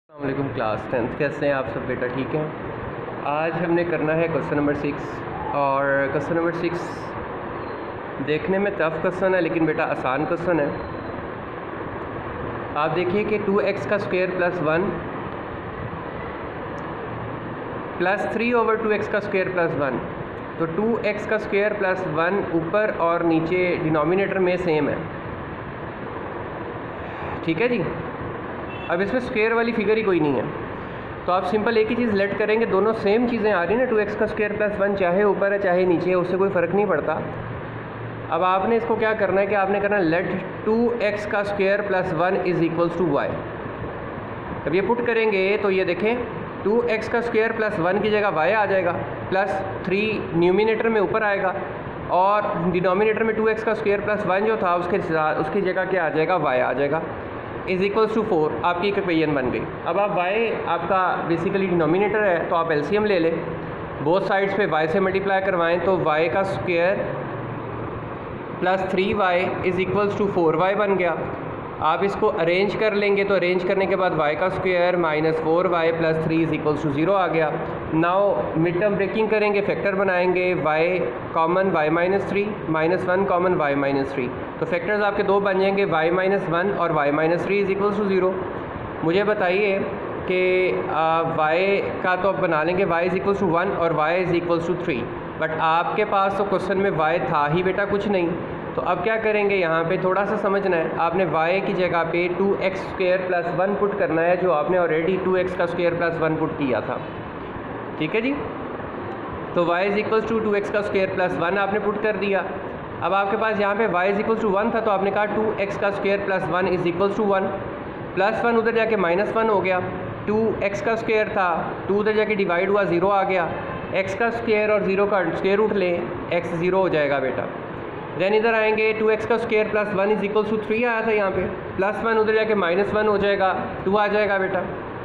अस्सलामुअलैकुम class 10th, कैसे हैं आप सब बेटा? ठीक हैं। आज हमने करना है क्वेश्चन नंबर 6 और क्वेश्चन नंबर 6 देखने में टफ क्वेश्चन है लेकिन बेटा आसान क्वेश्चन है। आप देखिए कि 2x का square plus 1 plus 3 over 2x का स्क्वायर प्लस 1, तो 2x का स्क्वायर प्लस 1 ऊपर और नीचे डिनोमिनेटर में सेम है। ठीक है जी। अब इसमें स्क्वायर वाली फिगर ही कोई नहीं है, तो आप सिंपल एक ही चीज़ लेट करेंगे, दोनों सेम चीज़ें आ रही हैं ना। 2x का स्क्वायर प्लस 1 चाहे ऊपर है चाहे नीचे है, उससे कोई फ़र्क नहीं पड़ता। अब आपने इसको क्या करना है कि आपने करना लेट 2x का square plus 1 is equals to y। अब ये पुट करेंगे तो ये देखें 2x का स्क्वायर प्लस 1 की जगह y आ जाएगा, प्लस 3 न्यूमिनेटर में ऊपर आएगा और डिनोमिनेटर में 2x का स्क्वायर प्लस 1 जो था उसकी जगह क्या आ जाएगा, y आ जाएगा, इज़ इक्वल्स टू 4। आपकी इक्वेशन बन गई। अब आप y आपका बेसिकली डिनोमिनेटर है तो आप एलसीएम ले लें, बोथ साइड्स पे y से मल्टीप्लाई करवाएं तो y का square plus 3y is equals to 4y बन गया। आप इसको अरेंज कर लेंगे तो अरेंज करने के बाद y का square minus 4y plus 3 is equals to 0 आ गया। नाउ मिड टर्म ब्रेकिंग करेंगे, फैक्टर बनाएंगे, y common y minus 3 minus 1 कॉमन y माइनस 3, तो फैक्टर्स आपके दो बन जाएंगे, y माइनस 1 और y minus 3 is equals to 0। मुझे बताइए कि y का तो आप बना लेंगे, y इज़ इक्वल्स टू 1 और y is equals to 3, but आपके पास तो क्वेश्चन में y था ही बेटा कुछ नहीं। तो अब क्या करेंगे, यहाँ पे थोड़ा सा समझना है। आपने y की जगह पे 2x स्क्वायर प्लस 1 पुट करना है, जो आपने ऑलरेडी 2x का स्क्वायर प्लस 1 पुट किया था। ठीक है जी। तो y is equals to 2x का स्क्वायर प्लस 1 आपने पुट कर दिया। अब आपके पास यहाँ पे y इज़ इक्वल्स टू 1 था तो आपने कहा 2x का square plus 1 is equals to 1, plus 1 उधर जाके माइनस 1 हो गया, 2x का स्क्वायर था 2 उधर जाके डिवाइड हुआ 0 आ गया, x का स्क्वायर और 0 का स्क्वायर रूट लें, x 0 हो जाएगा बेटा। देन इधर आएंगे 2x का square plus 1 is equals to 3 आया था यहाँ पे, प्लस 1 उधर जाके माइनस 1 हो जाएगा, 2 आ जाएगा बेटा।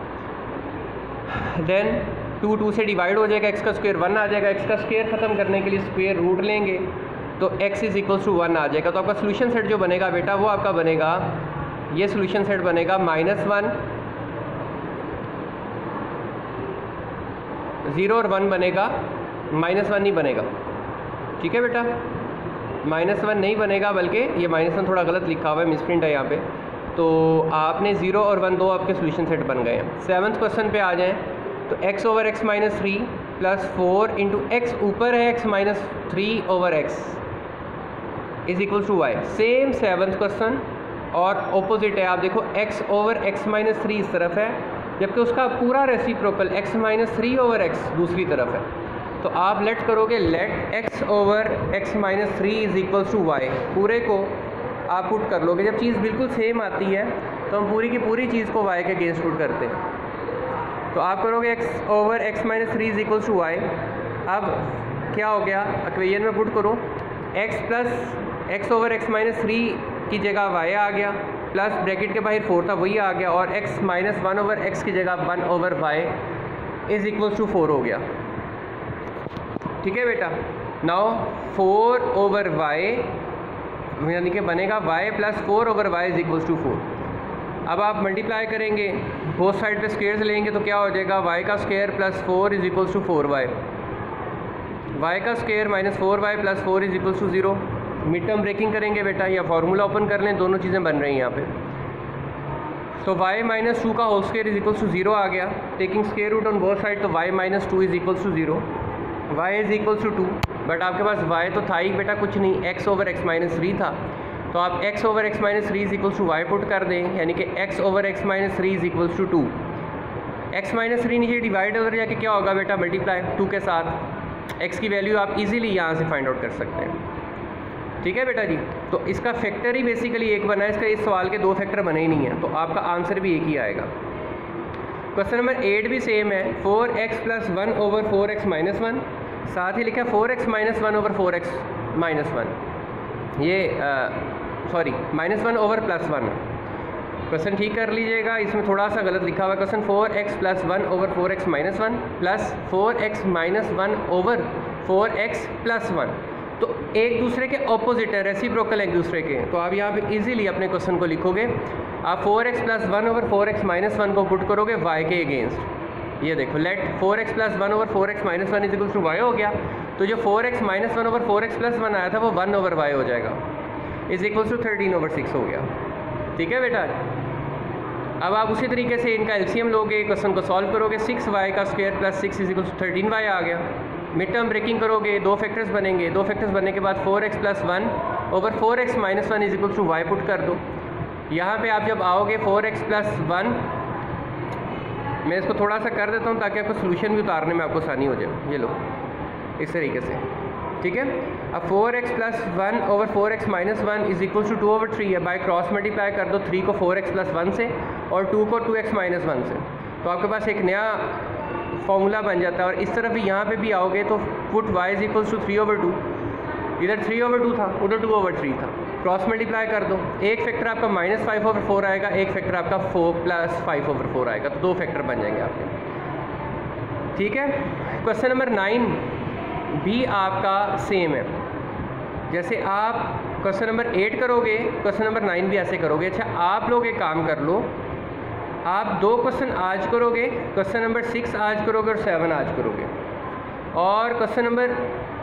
देन 2 से डिवाइड हो जाएगा, x का स्क्वायर 1 आ जाएगा, x का स्क्वायर ख़त्म करने के लिए स्क्वायर रूट लेंगे तो x इज़ इक्वल्स टू 1 आ जाएगा। तो आपका सोल्यूशन सेट जो बनेगा बेटा वो आपका बनेगा, ये सोल्यूशन सेट बनेगा -1 0 और 1 बनेगा, -1 नहीं बनेगा। ठीक है बेटा, -1 नहीं बनेगा, बल्कि ये -1 थोड़ा गलत लिखा हुआ है, मिसप्रिंट है यहाँ पे। तो आपने 0 और 1 दो आपके सोल्यूशन सेट बन गए हैं। 7th क्वेश्चन पे आ जाएं तो x over x minus 3 plus 4 into x ऊपर है x minus 3 over x is equal to y। Same 7th question और ऑपोजिट है। आप देखो x ओवर x माइनस 3 इस तरफ है, जबकि उसका पूरा reciprocal x minus 3 over x दूसरी तरफ है। तो आप लेट करोगे, let x over x minus 3 is equals to y, पूरे को आप पुट कर लोगे। जब चीज़ बिल्कुल सेम आती है तो हम पूरी की पूरी चीज़ को y के अगेंस्ट पुट करते हैं। तो आप करोगे x over x minus 3 is equals to y। अब क्या हो गया, इक्वेशन में पुट करो, x plus x over x minus 3 की जगह y आ गया, प्लस ब्रैकेट के बाहर 4 था वही आ गया, और x माइनस 1 ओवर x की जगह 1 over y is equals to 4 हो गया। ठीक है बेटा। नाउ 4 ओवर y यानी कि बनेगा y plus 4 over y is equals to 4। अब आप मल्टीप्लाई करेंगे, बोथ साइड पे स्क्वायर्स लेंगे तो क्या हो जाएगा, y का square plus 4 is equals to 4y, y का square minus 4y plus 4 is equals to 0। Mid term breaking करेंगे बेटा, या फार्मूला ओपन कर लें, दोनों चीज़ें बन रही हैं यहाँ पे। तो y माइनस 2 का whole square is equals to 0 आ गया, taking square root on both side, तो y minus 2 is equals to 0, y is equals to 2। But आपके पास y तो था ही बेटा कुछ नहीं, x ओवर x माइनस 3 था, तो आप x over x minus 3 is equals to y put कर दें, यानी कि x over x minus 3 is equals to 2। x minus 3 नीचे डिवाइड उधर जाके क्या होगा बेटा, मल्टीप्लाई 2 के साथ, x की वैल्यू आप इजीली यहाँ से फाइंड आउट कर सकते हैं। ठीक है बेटा जी। तो इसका फैक्टर ही बेसिकली एक बना है, इसका इस सवाल के 2 फैक्टर बने ही नहीं है, तो आपका आंसर भी एक ही आएगा। क्वेश्चन नंबर 8 भी सेम है, 4x plus 1 over 4x minus 1, साथ ही लिखा 4x minus 1 over 4x minus 1, ये सॉरी -1 ओवर प्लस 1। क्वेश्चन ठीक कर लीजिएगा, इसमें थोड़ा सा गलत लिखा हुआ है। Question 4x plus 1 over 4x minus 1 plus 4x minus 1 over 4x plus 1, तो एक दूसरे के ऑपोजिट है, रेसिप्रोकल एक दूसरे के। तो आप यहाँ पे इजीली अपने क्वेश्चन को लिखोगे। आप 4x + 1 / 4x - 1 को पुट करोगे y के अगेंस्ट। ये देखो, लेट 4x + 1 / 4x - 1 = y हो गया। तो जो 4x - 1 / 4x + 1 आया था वो 1/y हो जाएगा, = 13/6 हो गया। ठीक है बेटा। अब आप उसी तरीके से इनका एलसीएम लोगे, क्वेश्चन को सॉल्व करोगे। 6y² + 6 = 13y आ गया। मिड टर्म ब्रेकिंग करोगे, 2 फैक्टर्स बनेंगे। 2 फैक्टर्स बनने के बाद 4x + 1 / 4x - 1 = y पुट कर दो। यहाँ पे आप जब आओगे 4x + 1, मैं इसको थोड़ा सा कर देता हूँ ताकि आपको सोल्यूशन भी उतारने में आपको आसानी हो जाए। ये लो, इस तरीके से, ठीक है। अब 4x + 1 / 4x - 1 = 2/3 है। बाय क्रॉस मल्टीप्लाई कर दो 3 को 4x + 1 से और 2 को 2x - 1 से, तो आपके पास एक नया फॉर्मूला बन जाता है। और इस तरफ भी यहाँ पे भी आओगे तो पुट y = 3/2, इधर 3/2 था, उधर 2/3 था। क्रॉस मल्टीप्लाई कर दो, एक फैक्टर आपका -5/4 आएगा, एक फैक्टर आपका 4 + 5/4 आएगा, तो 2 फैक्टर बन जाएंगे आपके। ठीक है। क्वेश्चन नंबर 9 भी आपका सेम है। जैसे आप क्वेश्चन नंबर 8 करोगे, क्वेश्चन नंबर 9 भी ऐसे करोगे। अच्छा, आप लोग एक काम कर लो, आप 2 क्वेश्चन आज करोगे, क्वेश्चन नंबर 6 आज करोगे और 7 आज करोगे। और क्वेश्चन नंबर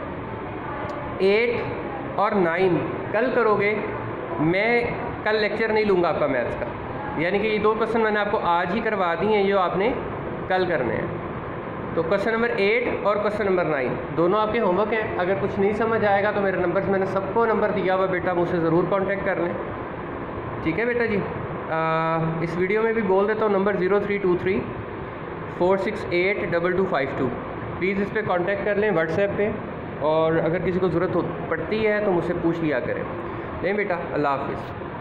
8 और 9 कल करोगे। मैं कल लेक्चर नहीं लूँगा आपका मैथ्स का, यानी कि ये 2 क्वेश्चन मैंने आपको आज ही करवा दिए हैं जो आपने कल करने हैं। तो क्वेश्चन नंबर 8 और क्वेश्चन नंबर 9 दोनों आपके होमवर्क हैं। अगर कुछ नहीं समझ आएगा तो मेरे नंबर्स, मैंने सबको नंबर दिया हुआ बेटा, मुझसे ज़रूर कांटेक्ट कर लें। ठीक है बेटा जी। इस वीडियो में भी बोल देता हूँ नंबर 0323 468 2252। प्लीज़ इस पर कांटेक्ट कर लें व्हाट्सएप पे, और अगर किसी को ज़रूरत पड़ती है तो मुझसे पूछ लिया करें। नहीं बेटा, अल्लाह हाफिज़।